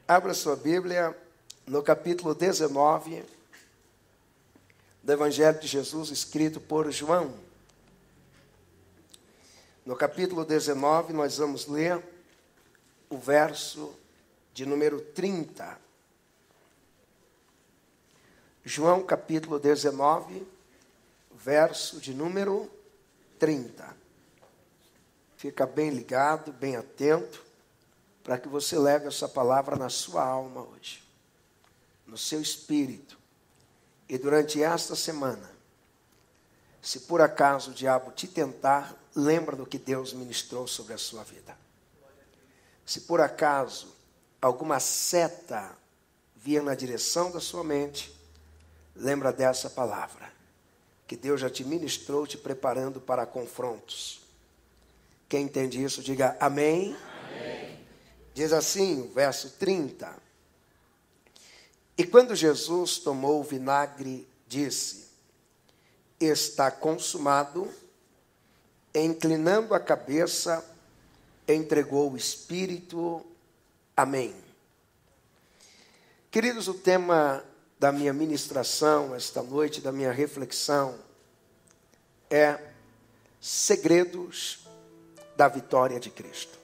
Abra sua Bíblia no capítulo 19 do Evangelho de Jesus, escrito por João. No capítulo 19, nós vamos ler o verso de número 30. João, capítulo 19, verso de número 30. Fica bem ligado, bem atento, para que você leve essa palavra na sua alma hoje, no seu espírito. E durante esta semana, se por acaso o diabo te tentar, lembra do que Deus ministrou sobre a sua vida. Se por acaso alguma seta vier na direção da sua mente, lembra dessa palavra, que Deus já te ministrou, te preparando para confrontos. Quem entende isso, diga amém. Amém. Diz assim, o verso 30. E quando Jesus tomou o vinagre, disse: está consumado. Inclinando a cabeça, entregou o Espírito. Amém. Queridos, o tema da minha ministração esta noite, da minha reflexão, é segredos da vitória de Cristo.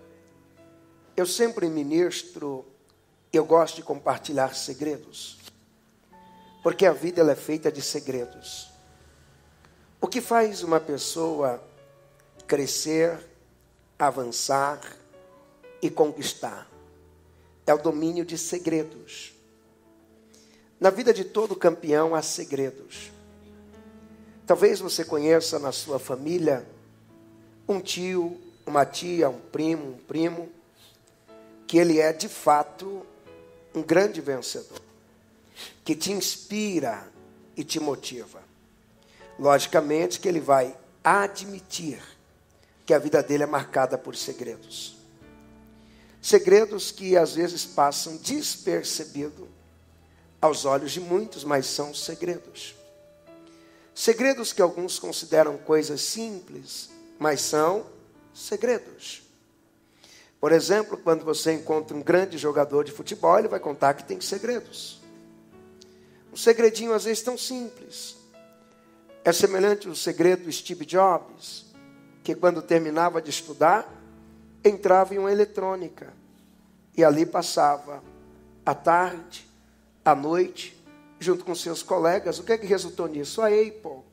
Eu sempre ministro, eu gosto de compartilhar segredos, porque a vida ela é feita de segredos. O que faz uma pessoa crescer, avançar e conquistar é o domínio de segredos. Na vida de todo campeão há segredos. Talvez você conheça na sua família um tio, uma tia, um primo, que ele é de fato um grande vencedor, que te inspira e te motiva. Logicamente que ele vai admitir que a vida dele é marcada por segredos. Segredos que às vezes passam despercebidos aos olhos de muitos, mas são segredos. Segredos que alguns consideram coisas simples, mas são segredos. Por exemplo, quando você encontra um grande jogador de futebol, ele vai contar que tem segredos. Um segredinho às vezes tão simples. É semelhante ao segredo do Steve Jobs, que quando terminava de estudar, entrava em uma eletrônica. E ali passava a tarde, à noite, junto com seus colegas. O que é que resultou nisso? A Apple.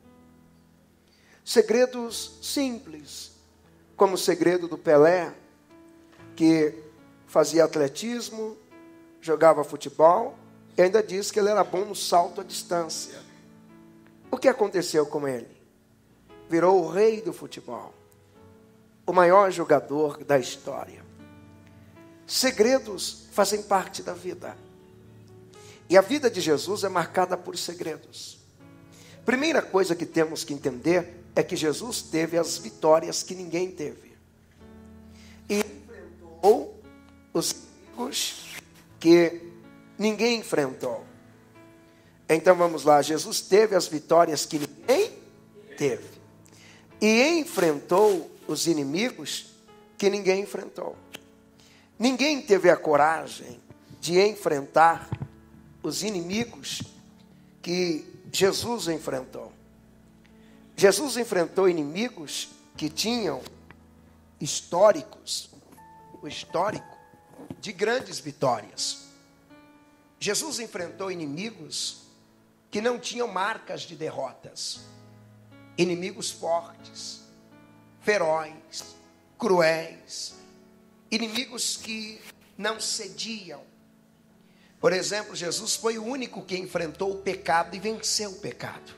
Segredos simples, como o segredo do Pelé, que fazia atletismo, jogava futebol, e ainda disse que ele era bom no salto à distância. O que aconteceu com ele? Virou o rei do futebol, o maior jogador da história. Segredos fazem parte da vida. E a vida de Jesus é marcada por segredos. Primeira coisa que temos que entender é que Jesus teve as vitórias que ninguém teve. E enfrentou os inimigos que ninguém enfrentou. Então vamos lá, Jesus teve as vitórias que ninguém teve. E enfrentou os inimigos que ninguém enfrentou. Ninguém teve a coragem de enfrentar os inimigos que Jesus enfrentou. Jesus enfrentou inimigos que tinham o histórico de grandes vitórias. Jesus enfrentou inimigos que não tinham marcas de derrotas. Inimigos fortes, ferozes, cruéis, inimigos que não cediam. Por exemplo, Jesus foi o único que enfrentou o pecado e venceu o pecado.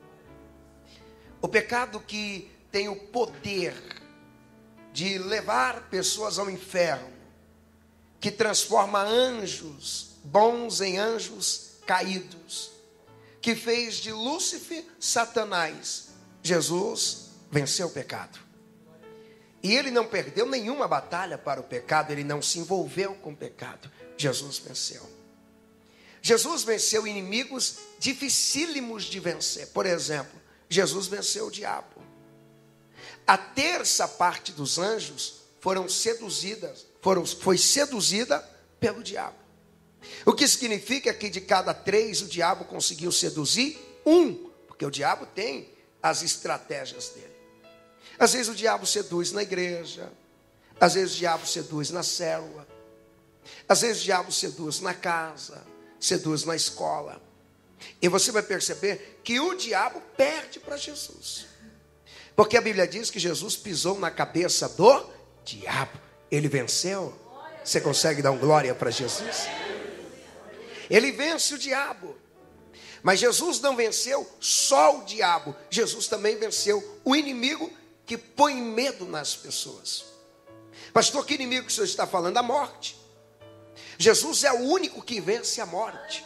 O pecado que tem o poder de levar pessoas ao inferno, que transforma anjos bons em anjos caídos, que fez de Lúcifer Satanás. Jesus venceu o pecado. E ele não perdeu nenhuma batalha para o pecado, ele não se envolveu com o pecado. Jesus venceu. Jesus venceu inimigos dificílimos de vencer. Por exemplo, Jesus venceu o diabo. A terça parte dos anjos foi seduzida pelo diabo. O que significa que de cada 3 o diabo conseguiu seduzir 1, porque o diabo tem as estratégias dele. Às vezes o diabo seduz na igreja, às vezes o diabo seduz na célula, às vezes o diabo seduz na casa, seduz na escola. E você vai perceber que o diabo perde para Jesus. Porque a Bíblia diz que Jesus pisou na cabeça do diabo. Ele venceu. Você consegue dar um glória para Jesus? Ele vence o diabo. Mas Jesus não venceu só o diabo. Jesus também venceu o inimigo que põe medo nas pessoas. Pastor, que inimigo que o senhor está falando? A morte. Jesus é o único que vence a morte.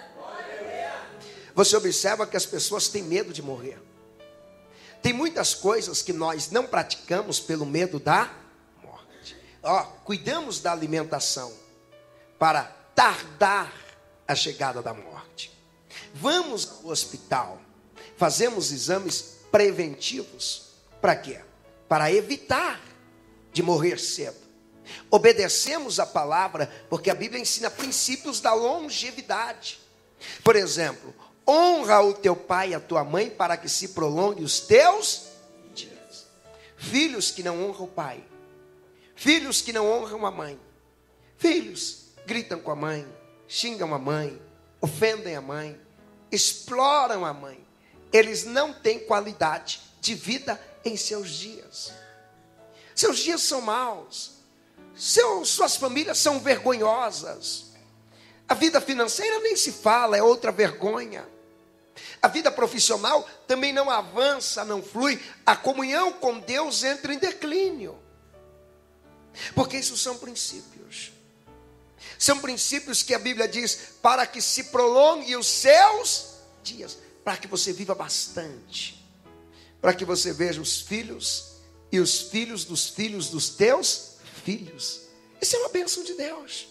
Você observa que as pessoas têm medo de morrer. Tem muitas coisas que nós não praticamos pelo medo da morte. Cuidamos da alimentação para tardar a chegada da morte. Vamos ao hospital, fazemos exames preventivos. Para quê? Para evitar de morrer cedo. Obedecemos a palavra, porque a Bíblia ensina princípios da longevidade. Por exemplo, honra o teu pai e a tua mãe para que se prolongue os teus dias. Filhos que não honram o pai, filhos que não honram a mãe, filhos gritam com a mãe, xingam a mãe, ofendem a mãe, exploram a mãe. Eles não têm qualidade de vida em seus dias. Seus dias são maus. Suas famílias são vergonhosas. A vida financeira nem se fala, é outra vergonha. A vida profissional também não avança, não flui. A comunhão com Deus entra em declínio. Porque isso são princípios. São princípios que a Bíblia diz para que se prolongue os seus dias, para que você viva bastante, para que você veja os filhos e os filhos dos teus filhos. Isso é uma bênção de Deus.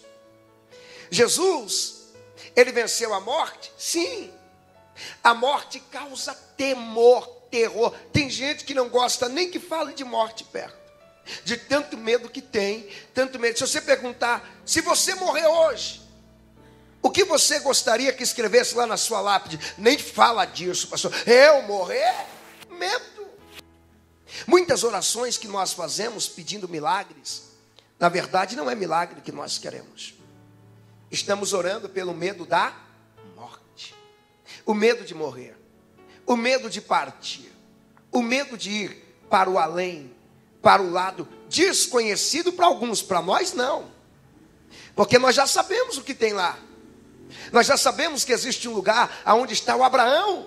Jesus, ele venceu a morte? Sim. A morte causa temor, terror. Tem gente que não gosta nem que fale de morte perto, de tanto medo que tem, tanto medo. Se você perguntar, se você morrer hoje, o que você gostaria que escrevesse lá na sua lápide? Nem fala disso, pastor. Eu morrer? Medo. Muitas orações que nós fazemos pedindo milagres, na verdade não é milagre que nós queremos. Estamos orando pelo medo da morte. O medo de morrer. O medo de partir. O medo de ir para o além, para o lado desconhecido para alguns, para nós não. Porque nós já sabemos o que tem lá. Nós já sabemos que existe um lugar onde está o Abraão.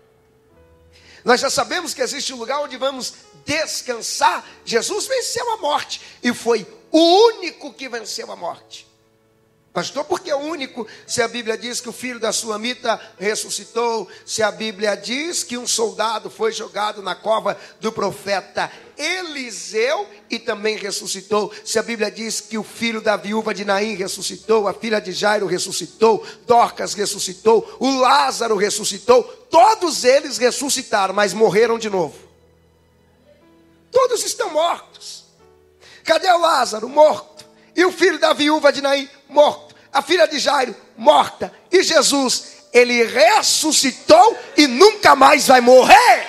Nós já sabemos que existe um lugar onde vamos descansar. Jesus venceu a morte e foi o único que venceu a morte. Pastor, por que é o único? Se a Bíblia diz que o filho da Sulamita ressuscitou, se a Bíblia diz que um soldado foi jogado na cova do profeta Eliseu e também ressuscitou, se a Bíblia diz que o filho da viúva de Naim ressuscitou, a filha de Jairo ressuscitou, Dorcas ressuscitou, o Lázaro ressuscitou, todos eles ressuscitaram, mas morreram de novo. Todos estão mortos. Cadê o Lázaro? Morto. E o filho da viúva de Naim? Morto. A filha de Jairo? Morta. E Jesus, ele ressuscitou e nunca mais vai morrer.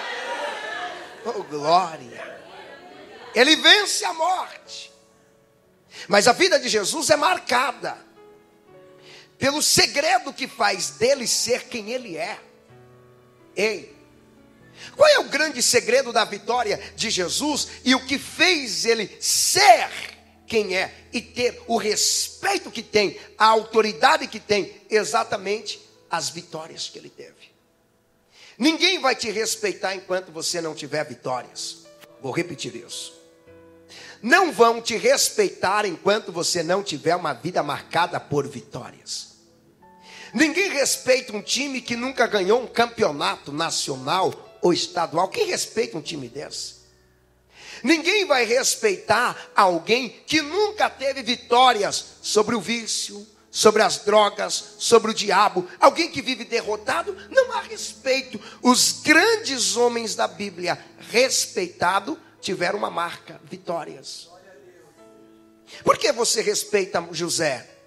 Oh, glória. Ele vence a morte. Mas a vida de Jesus é marcada pelo segredo que faz dele ser quem ele é. Ei, qual é o grande segredo da vitória de Jesus e o que fez ele ser quem é e ter o respeito que tem, a autoridade que tem? Exatamente as vitórias que ele teve. Ninguém vai te respeitar enquanto você não tiver vitórias. Vou repetir isso. Não vão te respeitar enquanto você não tiver uma vida marcada por vitórias. Ninguém respeita um time que nunca ganhou um campeonato nacional ou estadual. Quem respeita um time desse? Ninguém vai respeitar alguém que nunca teve vitórias sobre o vício, sobre as drogas, sobre o diabo. Alguém que vive derrotado, não há respeito. Os grandes homens da Bíblia respeitados tiveram uma marca, vitórias. Por que você respeita José?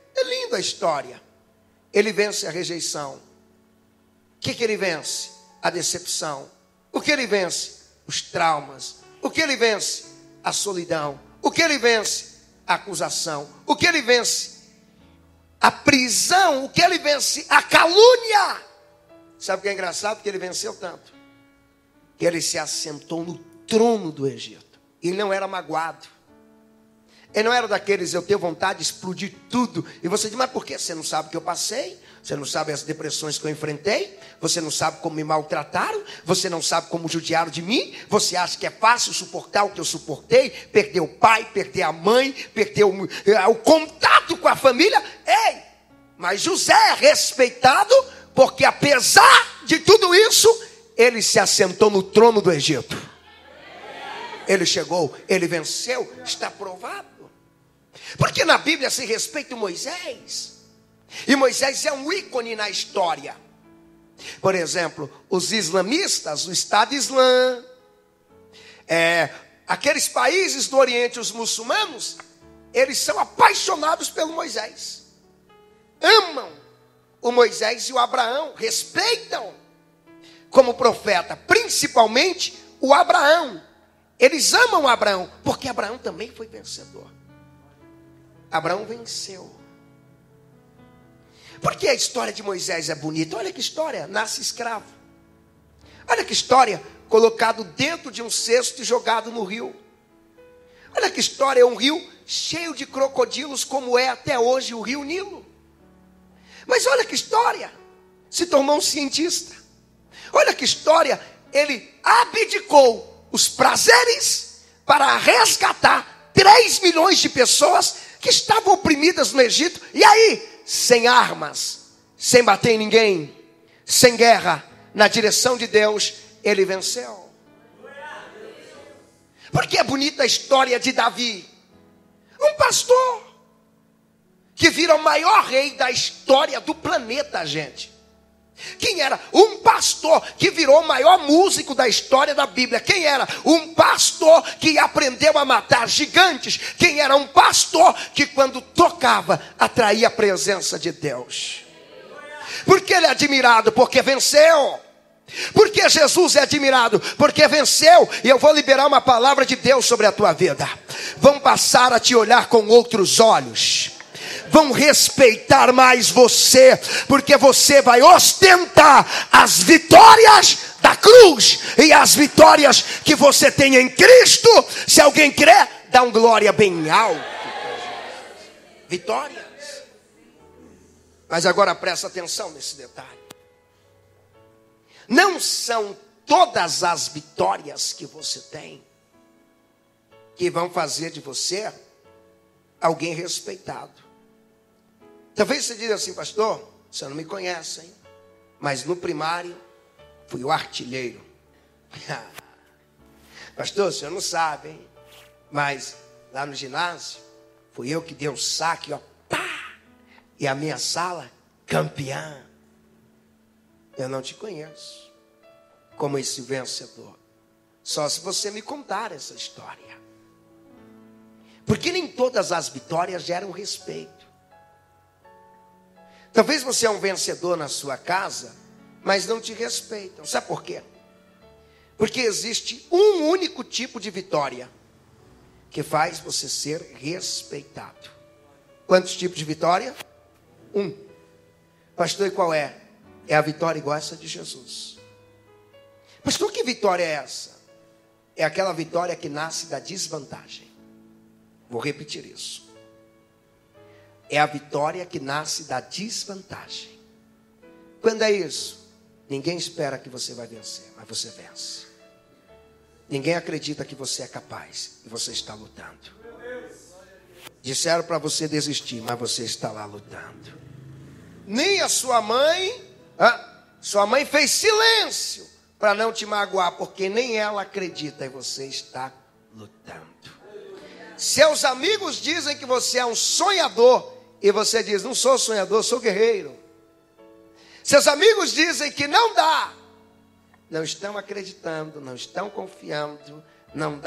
Resumindo a história, ele vence a rejeição. O que ele vence? A decepção. O que ele vence? Os traumas. O que ele vence? A solidão. O que ele vence? A acusação. O que ele vence? A prisão. O que ele vence? A calúnia. Sabe o que é engraçado? Que ele venceu tanto que ele se assentou no trono do Egito. Ele não era magoado. Ele não era daqueles, eu tenho vontade de explodir tudo. E você diz, mas por quê? Você não sabe o que eu passei? Você não sabe as depressões que eu enfrentei? Você não sabe como me maltrataram? Você não sabe como judiaram de mim? Você acha que é fácil suportar o que eu suportei? Perder o pai, perder a mãe, perder o contato com a família? Ei, mas José é respeitado porque apesar de tudo isso, ele se assentou no trono do Egito. Ele chegou, ele venceu, está provado. Porque na Bíblia se respeita o Moisés. E Moisés é um ícone na história. Por exemplo, os islamistas, o Estado Islã, aqueles países do Oriente, os muçulmanos, eles são apaixonados pelo Moisés. Amam o Moisés e o Abraão, respeitam como profeta, principalmente o Abraão. Eles amam Abraão, porque Abraão também foi vencedor. Abraão venceu. Por que a história de Moisés é bonita? Olha que história, nasce escravo. Olha que história, colocado dentro de um cesto e jogado no rio. Olha que história, é um rio cheio de crocodilos, como é até hoje o rio Nilo. Mas olha que história, se tornou um cientista. Olha que história, ele abdicou os prazeres para resgatar 3 milhões de pessoas que estavam oprimidas no Egito. E aí, sem armas, sem bater em ninguém, sem guerra, na direção de Deus, ele venceu. Porque é bonita a história de Davi, um pastor que vira o maior rei da história do planeta, gente. Quem era? Um pastor que virou o maior músico da história da Bíblia. Quem era? Um pastor que aprendeu a matar gigantes. Quem era? Um pastor que quando tocava, atraía a presença de Deus. Por que ele é admirado? Porque venceu. Porque Jesus é admirado? Porque venceu. E eu vou liberar uma palavra de Deus sobre a tua vida. Vão passar a te olhar com outros olhos. Vão respeitar mais você, porque você vai ostentar as vitórias da cruz e as vitórias que você tem em Cristo. Se alguém crê, dá um glória bem alto. Vitórias. Mas agora presta atenção nesse detalhe. Não são todas as vitórias que você tem que vão fazer de você alguém respeitado. Talvez você diga assim, pastor, você não me conhece, hein? Mas no primário, fui o artilheiro. Pastor, o senhor não sabe, hein? Mas lá no ginásio, fui eu que dei o saque, ó, pá! E a minha sala, campeã. Eu não te conheço como esse vencedor. Só se você me contar essa história. Porque nem todas as vitórias geram respeito. Talvez você é um vencedor na sua casa, mas não te respeitam. Sabe por quê? Porque existe um único tipo de vitória que faz você ser respeitado. Quantos tipos de vitória? Um. Pastor, e qual é? É a vitória igual essa de Jesus. Pastor, que vitória é essa? É aquela vitória que nasce da desvantagem. Vou repetir isso. É a vitória que nasce da desvantagem. Quando é isso? Ninguém espera que você vai vencer, mas você vence. Ninguém acredita que você é capaz e você está lutando. Disseram para você desistir, mas você está lá lutando. Nem a sua mãe fez silêncio para não te magoar, porque nem ela acredita e você está lutando. Seus amigos dizem que você é um sonhador e você diz, não sou sonhador, sou guerreiro. Seus amigos dizem que não dá. Não estão acreditando, não estão confiando. Não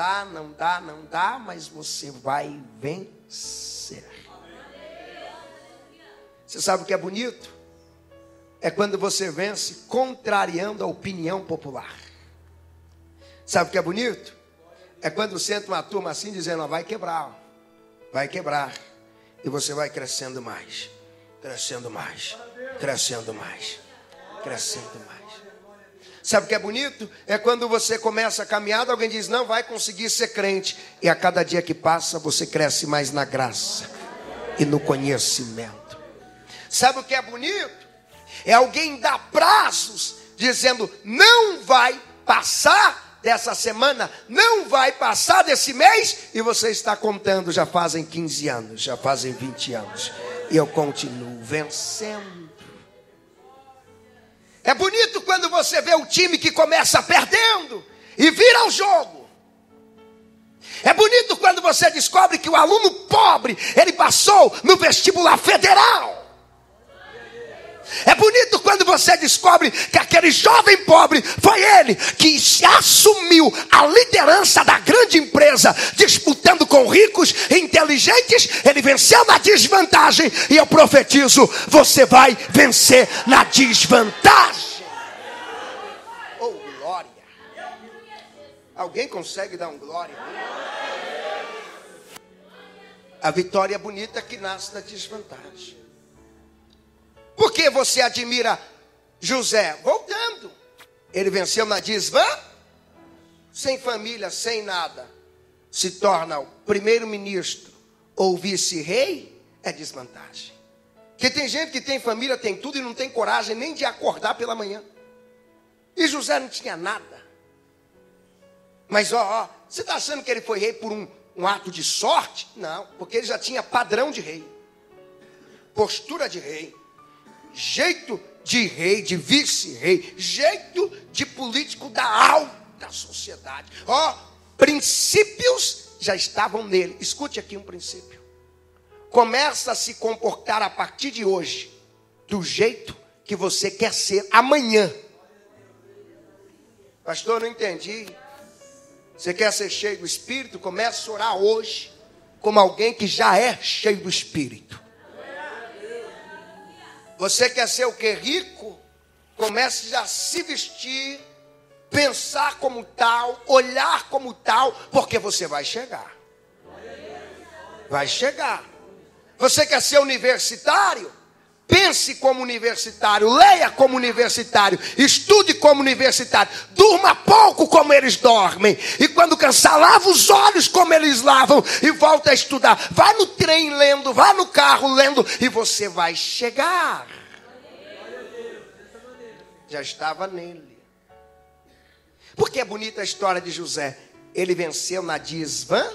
dá, mas você vai vencer. Você sabe o que é bonito? É quando você vence contrariando a opinião popular. Sabe o que é bonito? É quando senta uma turma assim dizendo, vai quebrar. Vai quebrar. E você vai crescendo mais. Crescendo mais. Crescendo mais. Crescendo mais. Sabe o que é bonito? É quando você começa a caminhada, alguém diz, não vai conseguir ser crente. E a cada dia que passa, você cresce mais na graça e no conhecimento. Sabe o que é bonito? É alguém dar prazos, dizendo, não vai passar dessa semana, não vai passar desse mês, e você está contando, já fazem 15 anos, já fazem 20 anos, e eu continuo vencendo. É bonito quando você vê o time que começa perdendo e vira o jogo. É bonito quando você descobre que o aluno pobre, ele passou no vestibular federal. É bonito quando você descobre que aquele jovem pobre foi ele que assumiu a liderança da grande empresa, disputando com ricos e inteligentes. Ele venceu na desvantagem e eu profetizo, você vai vencer na desvantagem. Oh, glória! Alguém consegue dar um glória? A vitória é bonita que nasce da desvantagem. Por que você admira José? Voltando. Ele venceu na desvantagem. Sem família, sem nada. Se torna o primeiro-ministro ou vice-rei. É desvantagem. Porque tem gente que tem família, tem tudo e não tem coragem nem de acordar pela manhã. E José não tinha nada. Mas você está achando que ele foi rei por um ato de sorte? Não, porque ele já tinha padrão de rei. Postura de rei. Jeito de rei, de vice-rei, jeito de político da alta sociedade. Princípios já estavam nele. Escute aqui um princípio. Começa a se comportar a partir de hoje do jeito que você quer ser amanhã. Pastor, não entendi. Você quer ser cheio do Espírito? Comece a orar hoje como alguém que já é cheio do Espírito. Você quer ser o que? Rico? Comece já a se vestir, pensar como tal, olhar como tal, porque você vai chegar. Vai chegar. Você quer ser universitário? Pense como universitário, leia como universitário, estude como universitário, durma pouco como eles dormem, e quando cansar, lava os olhos como eles lavam, e volta a estudar. Vá no trem lendo, vá no carro lendo, e você vai chegar. Já estava nele. Porque é bonita a história de José. Ele venceu na desvantagem.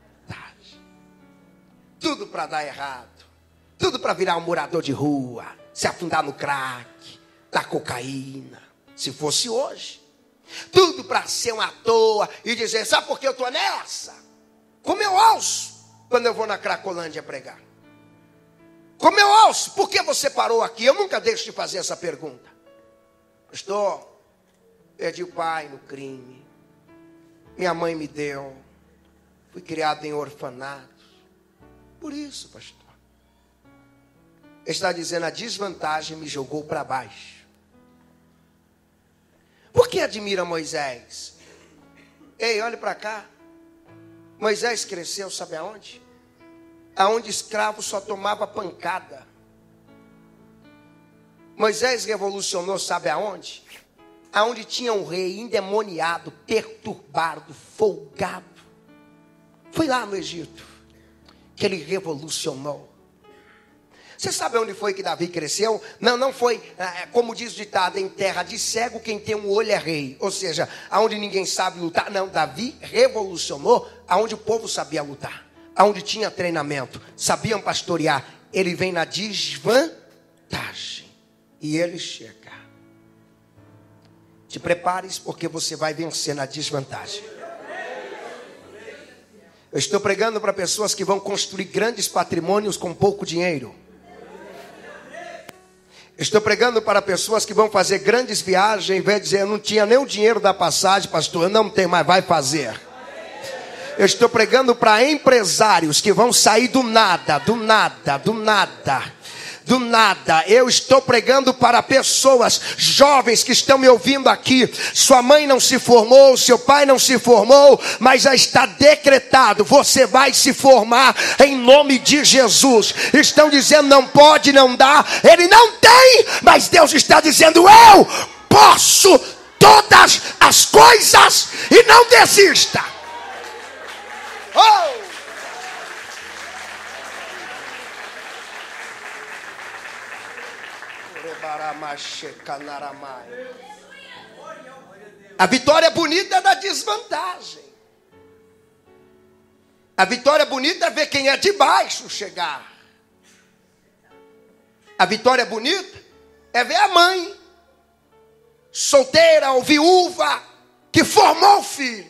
Tudo para dar errado. Tudo para virar um morador de rua. Se afundar no crack, da cocaína. Se fosse hoje. Tudo para ser um à toa e dizer, sabe por que eu estou nessa? Como eu ouço quando eu vou na Cracolândia pregar. Como eu ouço, por que você parou aqui? Eu nunca deixo de fazer essa pergunta. Pastor, perdi o pai no crime. Minha mãe me deu. Fui criado em orfanatos. Por isso, pastor. Ele está dizendo, a desvantagem me jogou para baixo. Por que admira Moisés? Ei, olhe para cá. Moisés cresceu, sabe aonde? Aonde escravo só tomava pancada. Moisés revolucionou, sabe aonde? Aonde tinha um rei endemoniado, perturbado, folgado. Foi lá no Egito que ele revolucionou. Você sabe onde foi que Davi cresceu? Não foi, como diz o ditado, em terra de cego quem tem um olho é rei. Ou seja, aonde ninguém sabe lutar. Não, Davi revolucionou aonde o povo sabia lutar. Aonde tinha treinamento, sabiam pastorear. Ele vem na desvantagem. E ele chega. Te prepares porque você vai vencer na desvantagem. Eu estou pregando para pessoas que vão construir grandes patrimônios com pouco dinheiro. Eu estou pregando para pessoas que vão fazer grandes viagens. Em vez de dizer, eu não tinha nem o dinheiro da passagem, pastor, eu não tenho, mas vai fazer. Eu estou pregando para empresários que vão sair do nada, do nada, do nada. do nada. Eu estou pregando para pessoas jovens que estão me ouvindo aqui. Sua mãe não se formou, seu pai não se formou, mas já está decretado, você vai se formar em nome de Jesus. Estão dizendo não pode, não dá, ele não tem, mas Deus está dizendo eu posso todas as coisas e não desista. Oh! A vitória bonita é da desvantagem. A vitória bonita é ver quem é de baixo chegar. A vitória bonita é ver a mãe solteira ou viúva que formou o filho.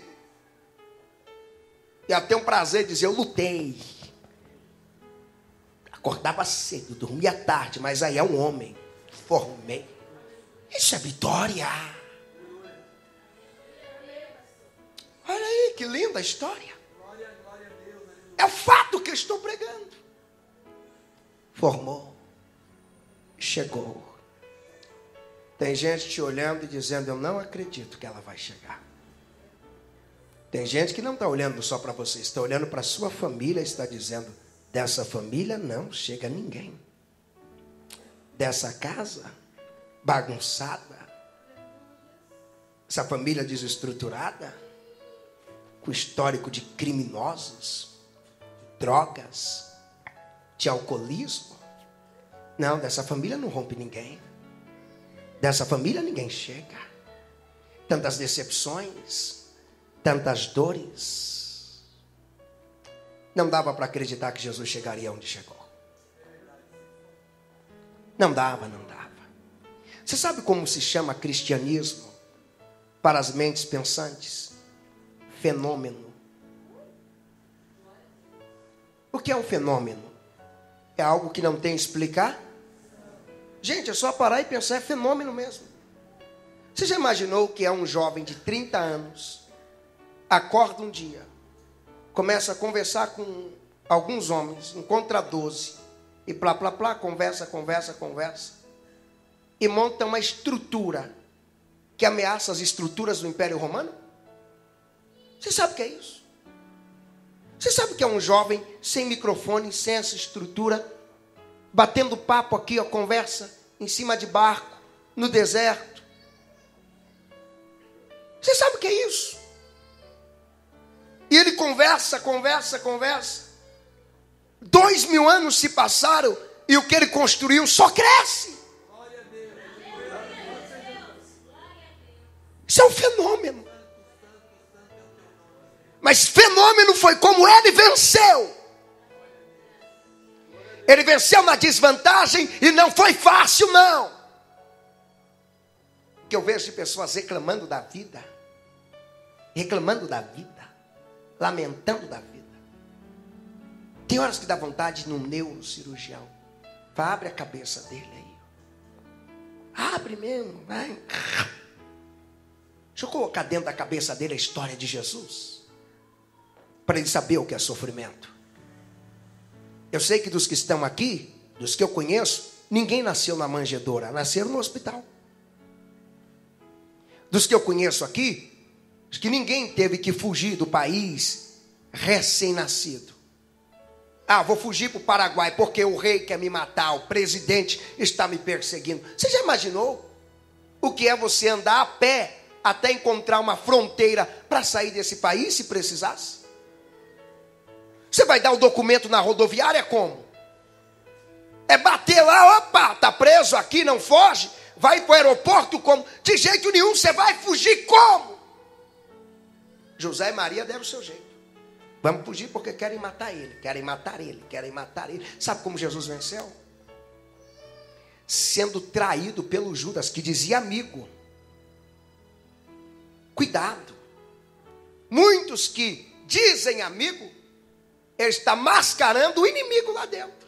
E ela tem um prazer de dizer, eu lutei. Acordava cedo, dormia tarde, mas aí é um homem. Formei. Isso é vitória. Olha aí, que linda a história. É o fato que eu estou pregando. Formou. Chegou. Tem gente te olhando e dizendo, eu não acredito que ela vai chegar. Tem gente que não está olhando só para você, está olhando para a sua família e está dizendo, dessa família não chega ninguém. Dessa casa bagunçada, essa família desestruturada, com histórico de criminosos, drogas, de alcoolismo. Não, dessa família não rompe ninguém. Dessa família ninguém chega. Tantas decepções, tantas dores. Não dava para acreditar que Jesus chegaria onde chegou. Não dava. Você sabe como se chama cristianismo para as mentes pensantes? Fenômeno. O que é um fenômeno? É algo que não tem a explicar? Gente, é só parar e pensar, é fenômeno mesmo. Você já imaginou que é um jovem de 30 anos, acorda um dia, começa a conversar com alguns homens, encontra 12, e plá, conversa, e monta uma estrutura que ameaça as estruturas do Império Romano? Você sabe o que é isso? Você sabe o que é um jovem sem microfone, sem essa estrutura, batendo papo aqui, ó, conversa, em cima de barco, no deserto? Você sabe o que é isso? E ele conversa. 2000 anos se passaram e o que ele construiu só cresce. Isso é um fenômeno. Mas fenômeno foi como ele venceu. Ele venceu na desvantagem e não foi fácil, não. Que eu vejo pessoas reclamando da vida, lamentando da vida. Tem horas que dá vontade de ir num neurocirurgião. Abre a cabeça dele aí. Abre mesmo, vai. Deixa eu colocar dentro da cabeça dele a história de Jesus, para ele saber o que é sofrimento. Eu sei que dos que estão aqui, dos que eu conheço, ninguém nasceu na manjedoura, nasceram no hospital. Dos que eu conheço aqui, acho que ninguém teve que fugir do país recém-nascido. Vou fugir para o Paraguai porque o rei quer me matar, o presidente está me perseguindo. Você já imaginou o que é você andar a pé até encontrar uma fronteira para sair desse país, se precisasse? Você vai dar o documento na rodoviária como? É bater lá, opa, tá preso aqui, não foge? Vai para o aeroporto como? De jeito nenhum, você vai fugir como? José e Maria deram o seu jeito. Vamos fugir porque querem matar ele. Sabe como Jesus venceu? Sendo traído pelo Judas, que dizia amigo. Cuidado. Muitos que dizem amigo, ele está mascarando o inimigo lá dentro.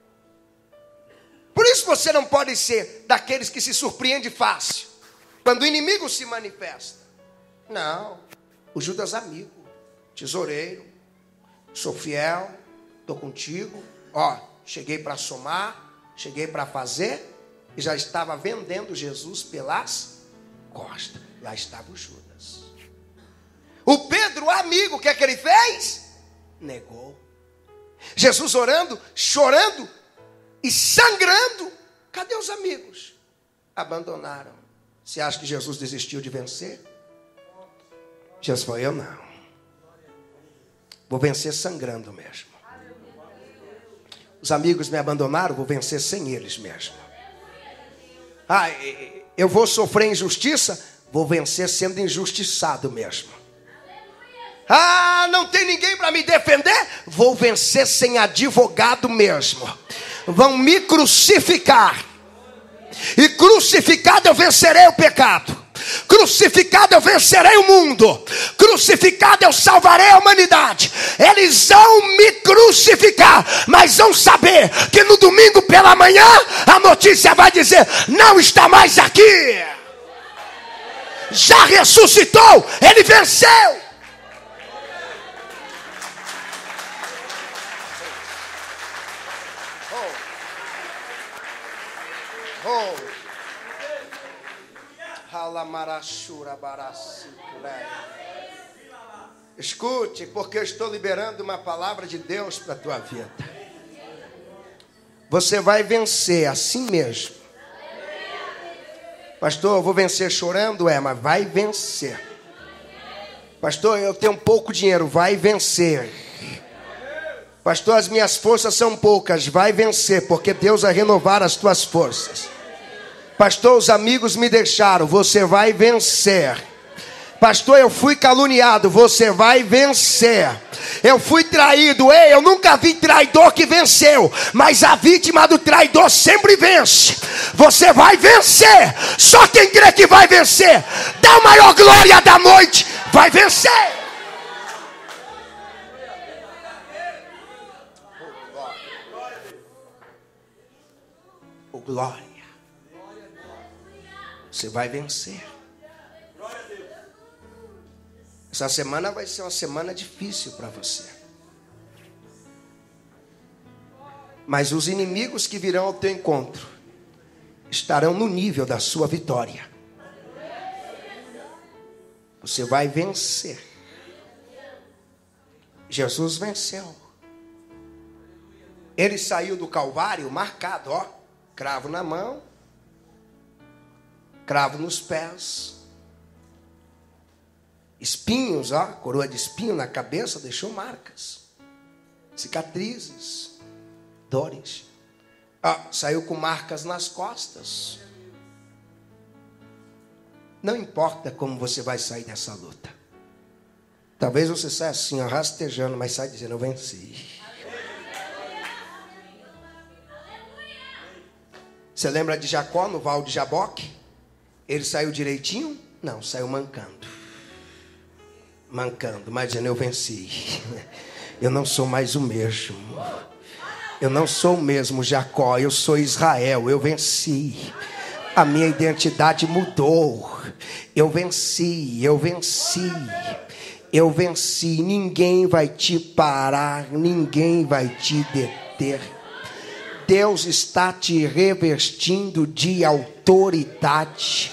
Por isso você não pode ser daqueles que se surpreende fácil, quando o inimigo se manifesta. Não, o Judas amigo, tesoureiro, sou fiel, estou contigo, cheguei para somar, Cheguei para fazer e já estava vendendo Jesus pelas costas. Lá estava o Judas. O Pedro, amigo, o que é que ele fez? Negou. Jesus orando, chorando e sangrando. Cadê os amigos? Abandonaram. Você acha que Jesus desistiu de vencer? Jesus falou, eu não. Vou vencer sangrando mesmo. Os amigos me abandonaram, vou vencer sem eles mesmo. Eu vou sofrer injustiça, vou vencer sendo injustiçado mesmo. Não tem ninguém para me defender, vou vencer sem advogado mesmo. Vão me crucificar. E crucificado eu vencerei o pecado. Crucificado eu vencerei o mundo. Crucificado eu salvarei a humanidade. Eles vão me crucificar, mas vão saber que no domingo pela manhã a notícia vai dizer, não está mais aqui. Já ressuscitou, ele venceu. Escute, porque eu estou liberando uma palavra de Deus para a tua vida. Você vai vencer assim mesmo. Pastor, eu vou vencer chorando? Mas vai vencer. Pastor, eu tenho pouco dinheiro. Vai vencer. Pastor, as minhas forças são poucas. Vai vencer, porque Deus vai renovar as tuas forças. Pastor, os amigos me deixaram. Você vai vencer. Pastor, eu fui caluniado. Você vai vencer. Eu fui traído. Eu nunca vi traidor que venceu, mas a vítima do traidor sempre vence. Você vai vencer. Só quem crê que vai vencer, dá a maior glória da noite, vai vencer. Oh, glória. Você vai vencer. Essa semana vai ser uma semana difícil para você. Mas os inimigos que virão ao teu encontro estarão no nível da sua vitória. Você vai vencer. Jesus venceu. Ele saiu do Calvário marcado, cravo na mão, cravo nos pés, espinhos, coroa de espinho na cabeça, deixou marcas, cicatrizes, dores. Saiu com marcas nas costas. Não importa como você vai sair dessa luta. Talvez você saia assim, rastejando, mas sai dizendo, eu venci. Você lembra de Jacó no Val de Jaboque? Ele saiu direitinho? Não, saiu mancando, mas dizendo, eu venci. Eu não sou mais o mesmo. Eu não sou o mesmo Jacó, eu sou Israel. Eu venci. A minha identidade mudou. Eu venci. Ninguém vai te parar, ninguém vai te deter. Deus está te revestindo de autoridade.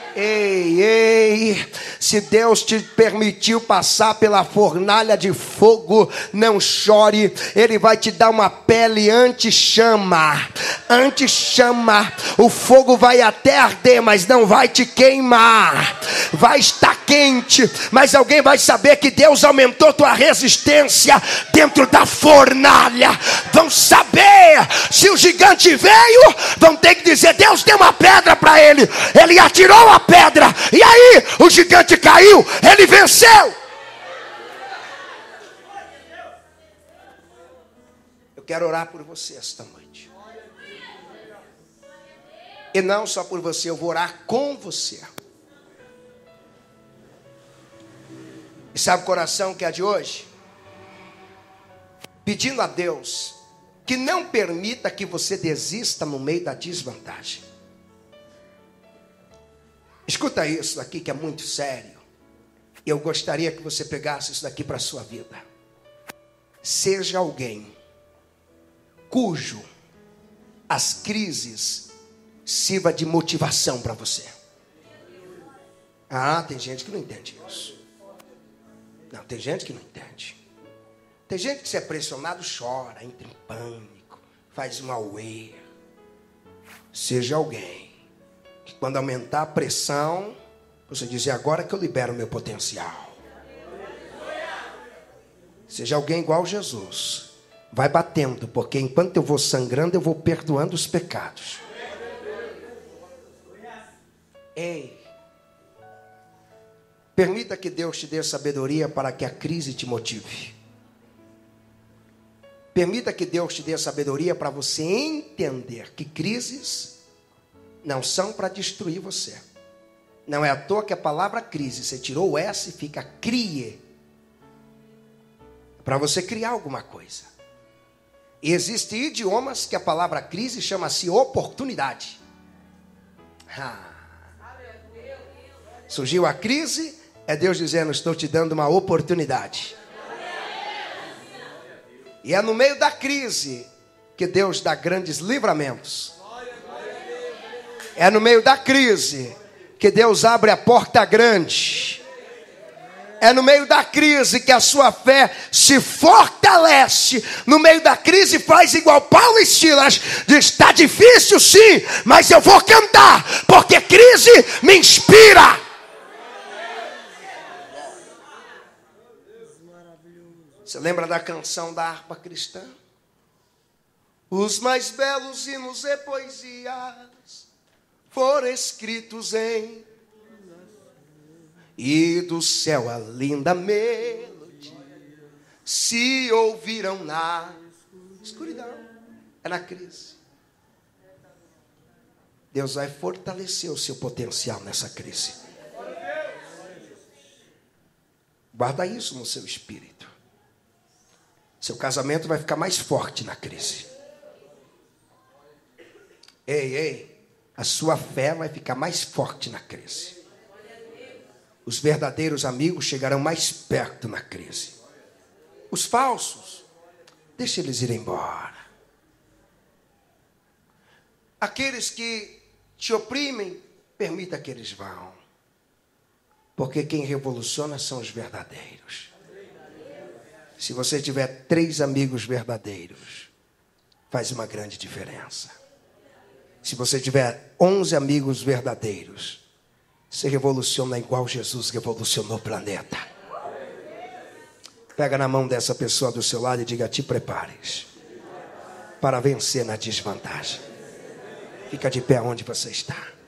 Ei, se Deus te permitiu passar pela fornalha de fogo, não chore. Ele vai te dar uma pele anti-chama. O fogo vai até arder, mas não vai te queimar. Vai estar quente, mas alguém vai saber que Deus aumentou tua resistência dentro da fornalha. Vão saber. Se o gigante veio, vão ter que dizer, Deus deu uma pedra para ele. Ele atirou a pedra, e aí o gigante caiu, ele venceu. Eu quero orar por você esta noite. E não só por você, eu vou orar com você. E sabe o coração que é de hoje? Pedindo a Deus que não permita que você desista no meio da desvantagem. Escuta isso daqui que é muito sério. Eu gostaria que você pegasse isso daqui para a sua vida. Seja alguém cujo as crises sirva de motivação para você. Ah, tem gente que não entende isso. Não, tem gente que não entende. Tem gente que, se é pressionado, chora, entra em pânico, faz um auê. Seja alguém que, quando aumentar a pressão, você diz: é agora que eu libero o meu potencial. Seja alguém igual Jesus. Vai batendo, porque enquanto eu vou sangrando, eu vou perdoando os pecados. Ei, permita que Deus te dê sabedoria para que a crise te motive. Permita que Deus te dê sabedoria para você entender que crises não são para destruir você. Não é à toa que a palavra crise, você tirou o S e fica crie. Para você criar alguma coisa. E existem idiomas que a palavra crise chama-se oportunidade. Surgiu a crise, é Deus dizendo: estou te dando uma oportunidade. E é no meio da crise que Deus dá grandes livramentos. É no meio da crise que Deus abre a porta grande. É no meio da crise que a sua fé se fortalece. No meio da crise faz igual Paulo e Silas. Diz: está difícil sim, mas eu vou cantar, porque crise me inspira. Você lembra da canção da harpa cristã? Os mais belos hinos e poesias foram escritos em... E do céu a linda melodia se ouviram na escuridão. É na crise. Deus vai fortalecer o seu potencial nessa crise. Guarda isso no seu espírito. Seu casamento vai ficar mais forte na crise. Ei, a sua fé vai ficar mais forte na crise. Os verdadeiros amigos chegarão mais perto na crise. Os falsos, deixa eles ir embora. Aqueles que te oprimem, permita que eles vão. Porque quem revoluciona são os verdadeiros. Se você tiver 3 amigos verdadeiros, faz uma grande diferença. Se você tiver 11 amigos verdadeiros, você revoluciona igual Jesus revolucionou o planeta. Pega na mão dessa pessoa do seu lado e diga: te prepares para vencer na desvantagem. Fica de pé onde você está.